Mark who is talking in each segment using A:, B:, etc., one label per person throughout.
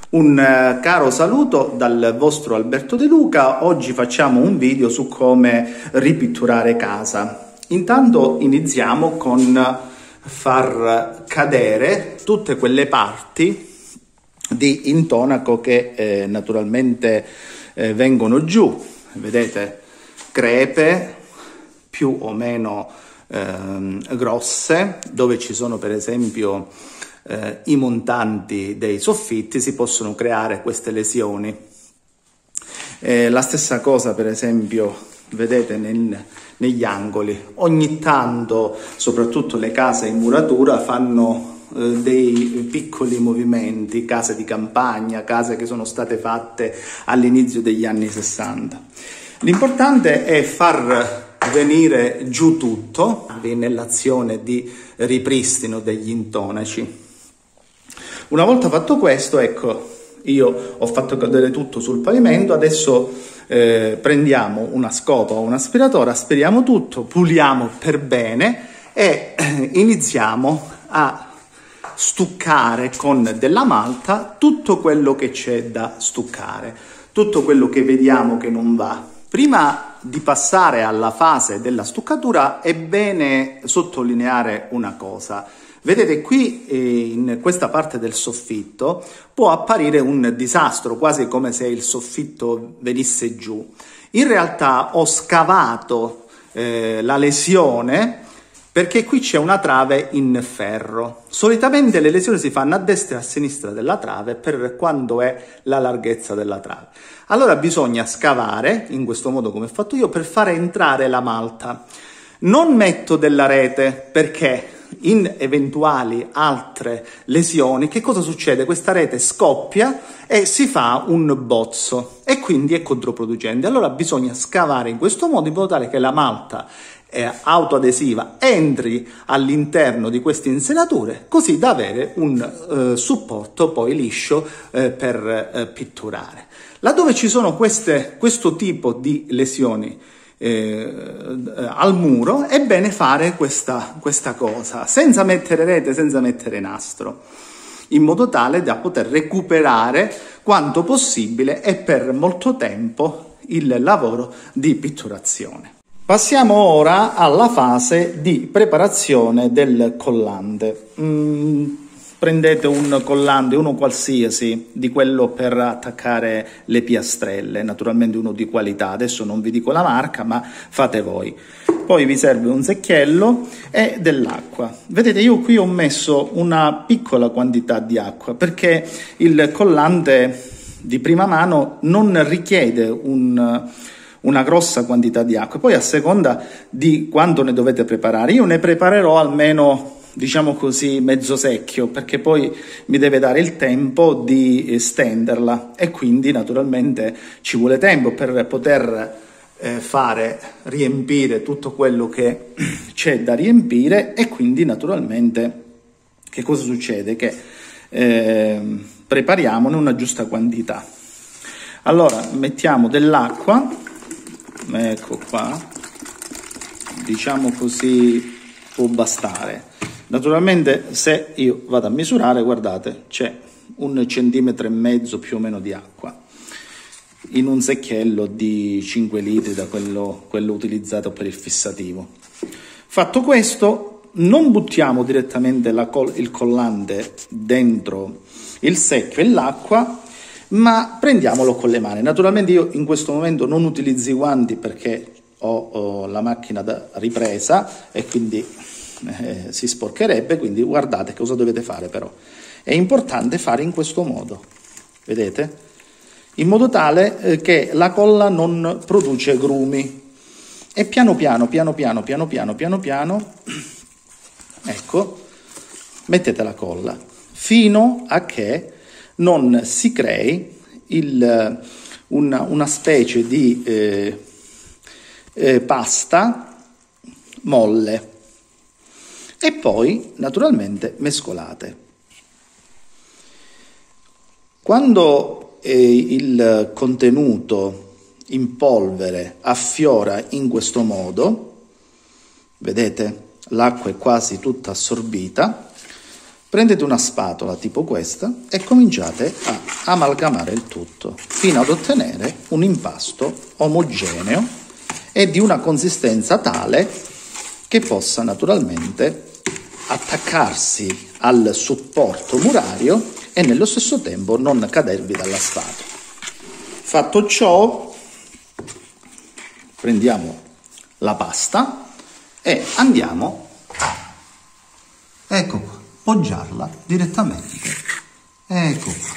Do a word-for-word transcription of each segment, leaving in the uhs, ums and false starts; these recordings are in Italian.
A: Un eh, caro saluto dal vostro Alberto De Luca. Oggi facciamo un video su come ripitturare casa. Intanto iniziamo con far cadere tutte quelle parti di intonaco che eh, naturalmente eh, vengono giù. Vedete, crepe più o meno eh, grosse, dove ci sono per esempio Eh, i montanti dei soffitti, si possono creare queste lesioni. Eh, la stessa cosa per esempio vedete nel, negli angoli. Ogni tanto soprattutto le case in muratura fanno eh, dei piccoli movimenti, case di campagna, case che sono state fatte all'inizio degli anni sessanta. L'importante è far venire giù tutto nell'azione di ripristino degli intonaci. Una volta fatto questo, ecco, io ho fatto cadere tutto sul pavimento, adesso eh, prendiamo una scopa o un aspiratore, aspiriamo tutto, puliamo per bene e eh, iniziamo a stuccare con della malta tutto quello che c'è da stuccare, tutto quello che vediamo che non va. Prima di passare alla fase della stuccatura è bene sottolineare una cosa. Vedete qui eh, in questa parte del soffitto può apparire un disastro, quasi come se il soffitto venisse giù. In realtà ho scavato eh, la lesione perché qui c'è una trave in ferro. Solitamente le lesioni si fanno a destra e a sinistra della trave per quando è la larghezza della trave. Allora bisogna scavare, in questo modo come ho fatto io, per fare entrare la malta. Non metto della rete perché in eventuali altre lesioni, che cosa succede? Questa rete scoppia e si fa un bozzo e quindi è controproducente. Allora bisogna scavare in questo modo in modo tale che la malta eh, autoadesiva entri all'interno di queste insenature, così da avere un eh, supporto poi liscio eh, per eh, pitturare. Laddove ci sono queste, questo tipo di lesioni Eh, al muro, è bene fare questa, questa cosa senza mettere rete, senza mettere nastro, in modo tale da poter recuperare quanto possibile e per molto tempo il lavoro di pitturazione. Passiamo ora alla fase di preparazione del collante. Mm, Prendete un collante, uno qualsiasi, di quello per attaccare le piastrelle, naturalmente uno di qualità, adesso non vi dico la marca, ma fate voi. Poi vi serve un secchiello e dell'acqua. Vedete, io qui ho messo una piccola quantità di acqua, perché il collante di prima mano non richiede un... una grossa quantità di acqua, poi a seconda di quanto ne dovete preparare. Io ne preparerò almeno, diciamo così, mezzo secchio, perché poi mi deve dare il tempo di stenderla e quindi naturalmente ci vuole tempo per poter eh, fare riempire tutto quello che c'è da riempire e quindi naturalmente che cosa succede? Che eh, prepariamone una giusta quantità. Allora mettiamo dell'acqua, ecco qua, diciamo così può bastare. Naturalmente se io vado a misurare, guardate, c'è un centimetro e mezzo più o meno di acqua in un secchiello di cinque litri, da quello, quello utilizzato per il fissativo. Fatto questo, non buttiamo direttamente la col- il collante dentro il secchio e l'acqua, ma prendiamolo con le mani. Naturalmente io in questo momento non utilizzo i guanti perché ho, ho la macchina da ripresa e quindi eh, si sporcherebbe, quindi guardate cosa dovete fare. Però è importante fare in questo modo, vedete? In modo tale eh, che la colla non produce grumi e piano piano, piano piano, piano piano, piano piano, ecco, mettete la colla fino a che non si crei il, una, una specie di eh, eh, pasta molle e poi naturalmente mescolate. Quando eh, il contenuto in polvere affiora in questo modo, vedete, l'acqua è quasi tutta assorbita, Prendete una spatola tipo questa e cominciate a amalgamare il tutto fino ad ottenere un impasto omogeneo e di una consistenza tale che possa naturalmente attaccarsi al supporto murario e nello stesso tempo non cadervi dalla spatola. Fatto ciò, prendiamo la pasta e andiamo a, ecco qua, poggiarla direttamente, ecco qua,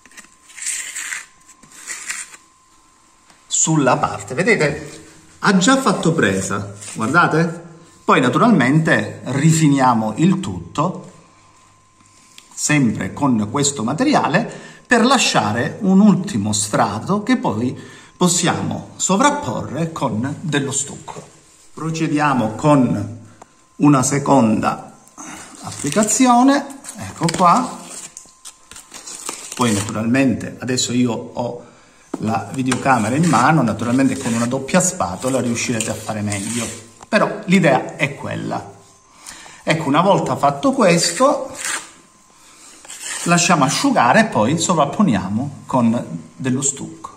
A: sulla parte, vedete? Ha già fatto presa, guardate? Poi naturalmente rifiniamo il tutto, sempre con questo materiale, per lasciare un ultimo strato che poi possiamo sovrapporre con dello stucco. Procediamo con una seconda applicazione, ecco qua. Poi naturalmente adesso io ho la videocamera in mano, naturalmente con una doppia spatola riuscirete a fare meglio, però l'idea è quella. Ecco, una volta fatto questo lasciamo asciugare e poi sovrapponiamo con dello stucco.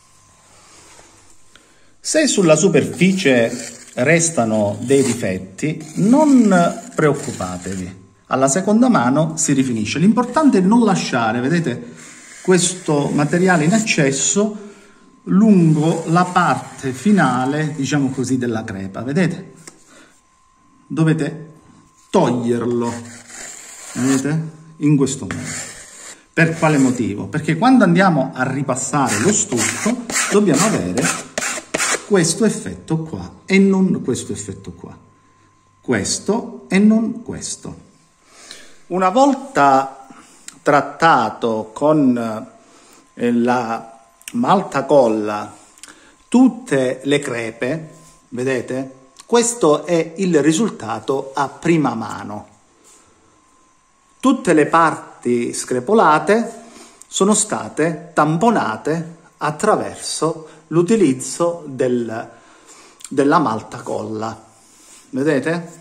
A: Se sulla superficie restano dei difetti, non preoccupatevi, alla seconda mano si rifinisce. L'importante è non lasciare, vedete, questo materiale in accesso lungo la parte finale, diciamo così, della crepa, vedete? Dovete toglierlo, vedete? In questo modo. Per quale motivo? Perché quando andiamo a ripassare lo stucco dobbiamo avere questo effetto qua e non questo effetto qua, questo e non questo. Una volta trattato con eh, la maltacolla tutte le crepe, vedete, questo è il risultato a prima mano. Tutte le parti screpolate sono state tamponate attraverso l'utilizzo del, della maltacolla, vedete?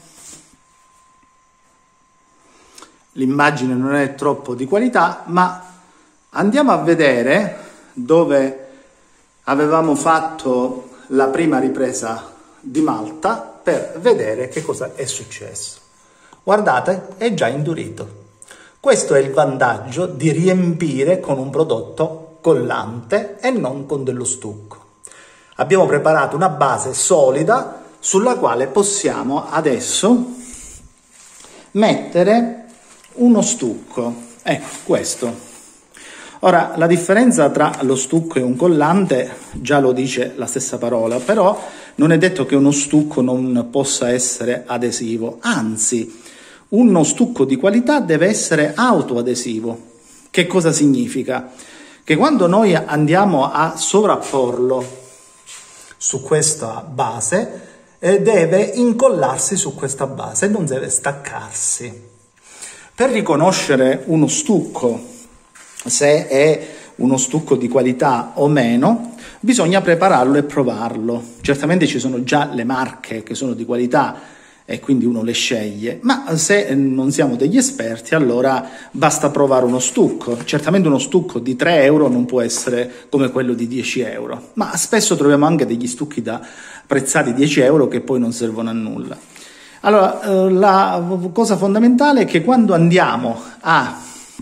A: L'immagine non è troppo di qualità, ma andiamo a vedere dove avevamo fatto la prima ripresa di malta per vedere che cosa è successo. Guardate, è già indurito. Questo è il vantaggio di riempire con un prodotto collante e non con dello stucco. Abbiamo preparato una base solida sulla quale possiamo adesso mettere uno stucco. Ecco questo. Ora, la differenza tra lo stucco e un collante già lo dice la stessa parola, però non è detto che uno stucco non possa essere adesivo, anzi, uno stucco di qualità deve essere autoadesivo. Che cosa significa? Che quando noi andiamo a sovrapporlo su questa base, eh, deve incollarsi su questa base, non deve staccarsi. Per riconoscere uno stucco, se è uno stucco di qualità o meno, bisogna prepararlo e provarlo. Certamente ci sono già le marche che sono di qualità e quindi uno le sceglie, ma se non siamo degli esperti allora basta provare uno stucco. Certamente uno stucco di tre euro non può essere come quello di dieci euro, ma spesso troviamo anche degli stucchi da prezzati dieci euro che poi non servono a nulla. Allora, eh, la cosa fondamentale è che quando andiamo a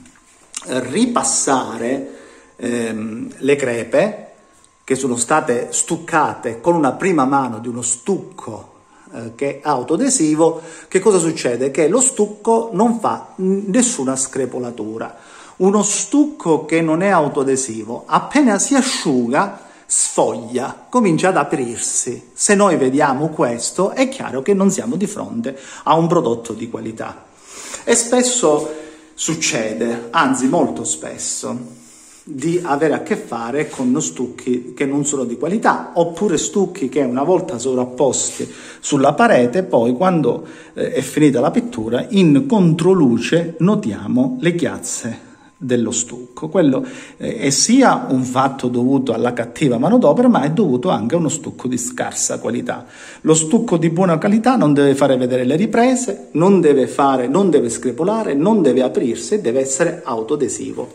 A: ripassare ehm, le crepe che sono state stuccate con una prima mano di uno stucco che è autoadesivo, che cosa succede? Che lo stucco non fa nessuna screpolatura. Uno stucco che non è autoadesivo, appena si asciuga, sfoglia, comincia ad aprirsi. Se noi vediamo questo, è chiaro che non siamo di fronte a un prodotto di qualità. E spesso succede, anzi molto spesso, di avere a che fare con stucchi che non sono di qualità, oppure stucchi che una volta sovrapposti sulla parete, poi quando eh, è finita la pittura, in controluce notiamo le chiazze dello stucco. Quello è sia un fatto dovuto alla cattiva manodopera, ma è dovuto anche a uno stucco di scarsa qualità. Lo stucco di buona qualità non deve fare vedere le riprese, non deve fare, non deve screpolare, non deve aprirsi, deve essere autoadesivo.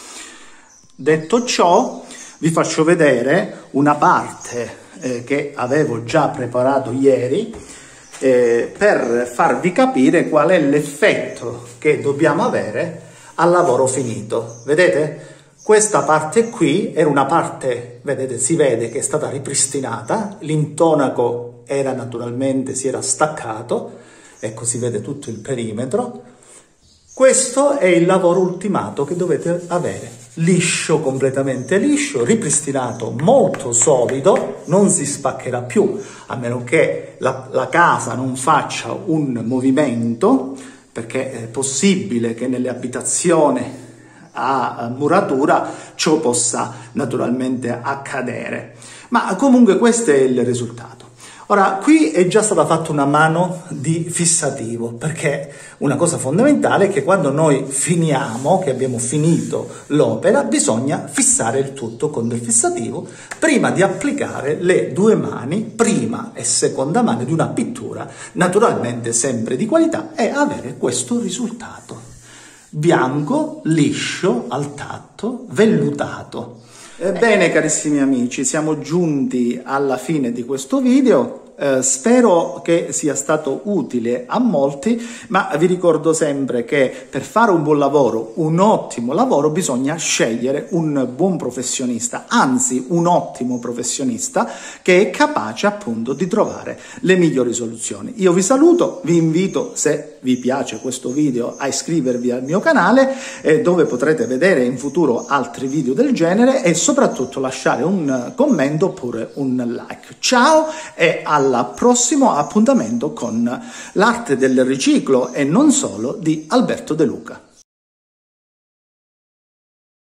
A: Detto ciò, vi faccio vedere una parte eh, che avevo già preparato ieri eh, per farvi capire qual è l'effetto che dobbiamo avere al lavoro finito. Vedete? Questa parte qui era una parte, vedete, si vede che è stata ripristinata, l'intonaco era naturalmente, si era staccato, ecco, si vede tutto il perimetro. Questo è il lavoro ultimato che dovete avere, liscio, completamente liscio, ripristinato, molto solido, non si spaccherà più, a meno che la, la casa non faccia un movimento, perché è possibile che nelle abitazioni a muratura ciò possa naturalmente accadere. Ma comunque questo è il risultato. Ora, qui è già stata fatta una mano di fissativo, perché una cosa fondamentale è che quando noi finiamo, che abbiamo finito l'opera, bisogna fissare il tutto con del fissativo prima di applicare le due mani, prima e seconda mano di una pittura, naturalmente sempre di qualità, e avere questo risultato. Bianco, liscio, al tatto, vellutato. Ebbene, carissimi amici, siamo giunti alla fine di questo video. Eh, spero che sia stato utile a molti, ma vi ricordo sempre che per fare un buon lavoro, un ottimo lavoro, bisogna scegliere un buon professionista, anzi un ottimo professionista che è capace appunto di trovare le migliori soluzioni. Io vi saluto, vi invito, se vi piace questo video, a iscrivervi al mio canale eh, dove potrete vedere in futuro altri video del genere e soprattutto lasciare un commento oppure un like. Ciao e alla al prossimo appuntamento con l'arte del riciclo e non solo di Alberto De Luca.